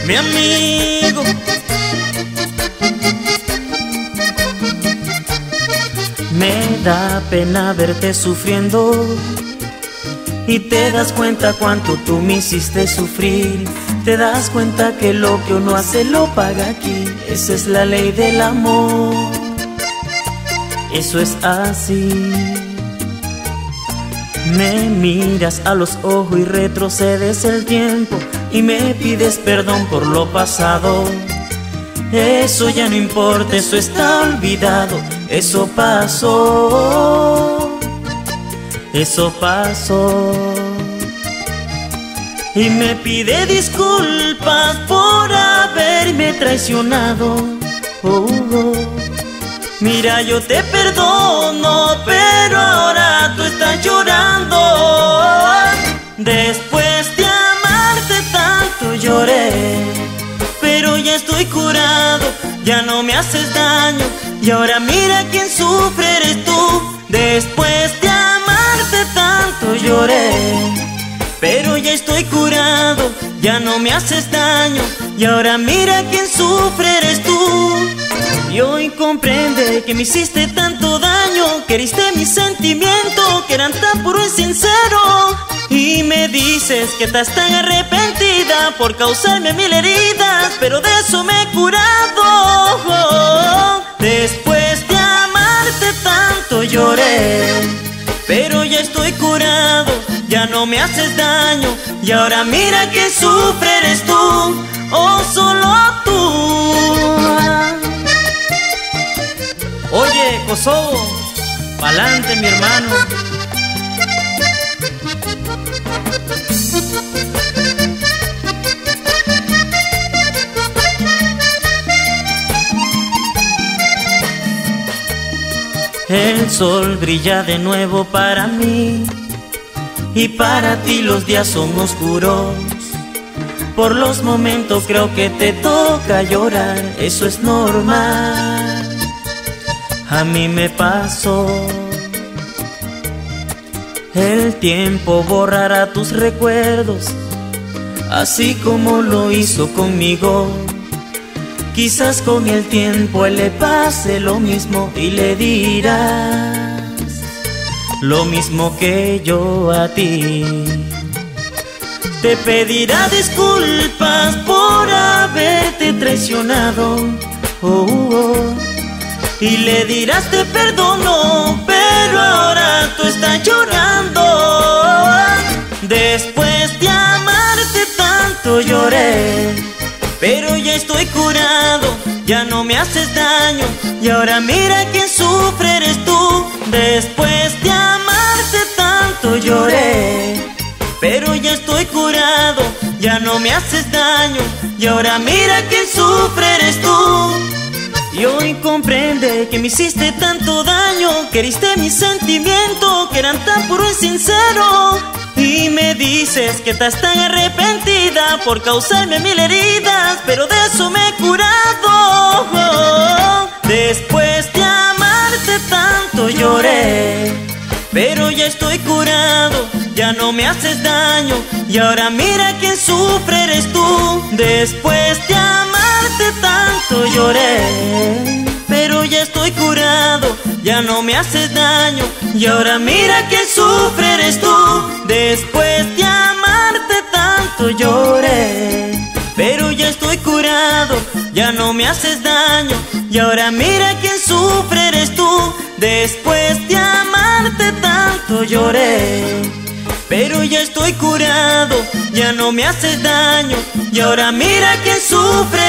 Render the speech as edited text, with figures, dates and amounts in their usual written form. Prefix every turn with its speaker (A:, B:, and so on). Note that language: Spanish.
A: mi amigo. Me da pena verte sufriendo y te das cuenta cuánto tú me hiciste sufrir. Te das cuenta que lo que uno hace lo paga aquí. Esa es la ley del amor, eso es así. Me miras a los ojos y retrocedes el tiempo y me pides perdón por lo pasado. Eso ya no importa, eso está olvidado. Eso pasó, eso pasó. Y me pide disculpas por haberme traicionado. Mira, yo te perdono, pero ahora tú estás llorando. Después de amarte tanto lloré, pero ya estoy curado, ya no me haces daño. Y ahora mira quién sufre eres tú. Después de amarte tanto lloré, pero ya estoy curado, ya no me haces daño. Y ahora mira quién sufre eres tú. Y hoy comprende que me hiciste tanto daño, que heriste mis sentimientos, que eran tan puros y sinceros. Y me dices que estás tan arrepentida por causarme mil heridas, pero de eso me he curado. Después de amarte tanto lloré, pero ya estoy curado, ya no me haces daño. Y ahora mira que sufre eres tú, oh solo tú. Oye, Kosovo, pa'lante mi hermano. El sol brilla de nuevo para mí y para ti los días son oscuros. Por los momentos creo que te toca llorar, eso es normal. A mí me pasó. El tiempo borrará tus recuerdos, así como lo hizo conmigo. Quizás con el tiempo él le pase lo mismo y le dirás lo mismo que yo a ti. Te pedirá disculpas por haberte traicionado, y le dirás te perdono, pero ahora tú estás llorando. Después de amarte tanto lloré, pero ya estoy curado, ya no me haces daño. Y ahora mira quién sufre eres tú. Después de amarte tanto lloré, pero ya estoy curado, ya no me haces daño. Y ahora mira quién sufre eres tú. Y hoy comprende que me hiciste tanto daño, que heriste mis sentimientos, que eran tan puros y sinceros. Y me dices que estás tan arrepentida por causarme mil heridas, pero de eso me he curado. Después de amarte tanto lloré, pero ya estoy curado, ya no me haces daño. Y ahora mira quién sufre eres tú. Después de amarte tanto lloré, pero ya estoy curado, ya no me haces daño. Y ahora mira quién sufre eres tú. Después de amarte tanto lloré, pero ya estoy curado, ya no me haces daño. Y ahora mira quién sufre eres tú. Después de amarte tanto lloré, pero ya estoy curado, ya no me haces daño. Y ahora mira quién sufre